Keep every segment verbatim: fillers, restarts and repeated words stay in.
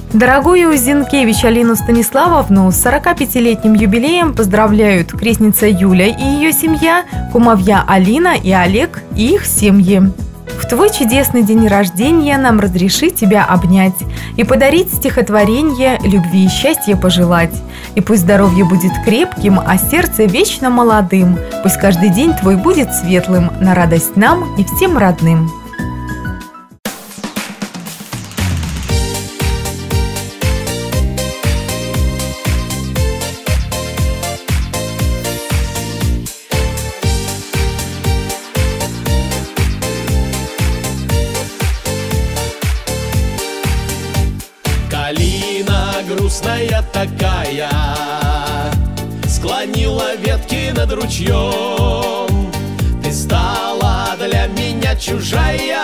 Дорогую Зинкевич Алину Станиславовну с сорокапятилетним юбилеем поздравляют крестница Юля и ее семья, кумовья Алина и Олег и их семьи. В твой чудесный день рождения нам разреши тебя обнять и подарить стихотворение любви и счастья пожелать. И пусть здоровье будет крепким, а сердце вечно молодым. Пусть каждый день твой будет светлым, на радость нам и всем родным. Калина грустная такая склонила ветки над ручьем. Ты стала для меня чужая,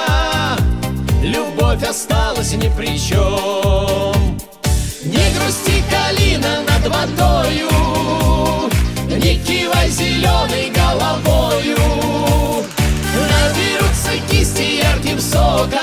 любовь осталась ни при чем. Не грусти, калина, над водою, не кивай зеленой головою. Наберутся кисти ярким соком,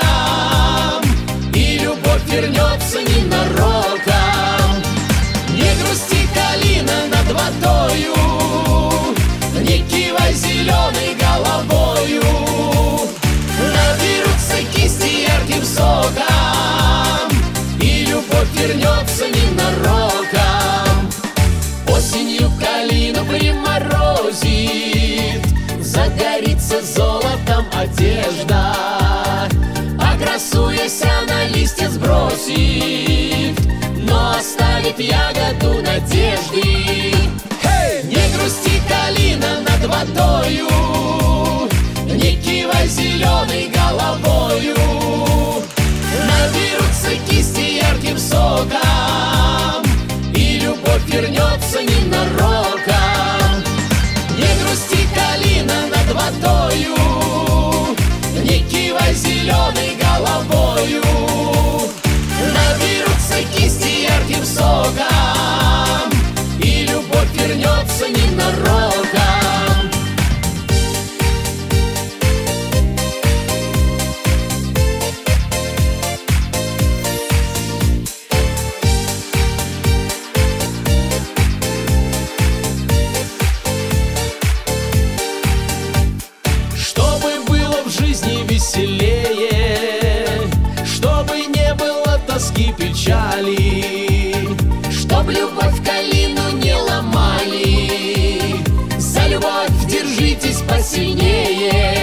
вернется ненароком. Не грусти, калина, над водою, не кивай зеленой головою. Наберутся кисти ярким соком, и любовь вернется ненароком. Осенью калину приморозит, загорится золотом одежда, а красуясь она листья сбросит, но оставит ягоду надежды. Hey! Не грусти, калина, над водою, не кивай зеленой головою. Наберутся кисти ярким соком, и любовь вернется ненароком. Не грусти, калина, над водою, не кивай зеленой головою. Наберутся кисти ярким соком, и любовь вернется ненароком. Чтобы было в жизни веселее, чтобы не было тоски, печали, чтоб любовь калину не ломали. За любовь держитесь посильнее.